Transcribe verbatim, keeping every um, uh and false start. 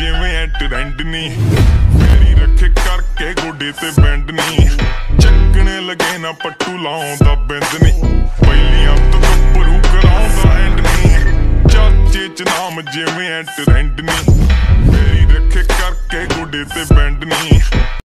ਜਿਵੇਂ ਐ ਟ੍ਰੈਂਡ ਨੀ ਮੇਰੀ ਰੱਖੇ ਕਰਕੇ ਗੋਡੇ ਤੇ ਬੈਂਡ ਨੀ ਚੱਕਣੇ ਲਗੇ ਨਾ ਪੱਟੂ ਲਾਉਂਦਾ ਬਿੰਦ ਨੀ ਪਹਿਲੀਆਂ ਤੋਂ ਗੱਭਰੂ ਕਰਾਉਂਦਾ ਐਂਡ ਨੀ ਚਾਚੇ ਚ ਨਾਮ ਜਿਵੇਂ ਐ ਟ੍ਰੈਂਡ ਨੀ ਮੇਰੀ ਰੱਖੇ ਕਰਕੇ ਗੋਡੇ ਤੇ ਬੈਂਡ ਨੀ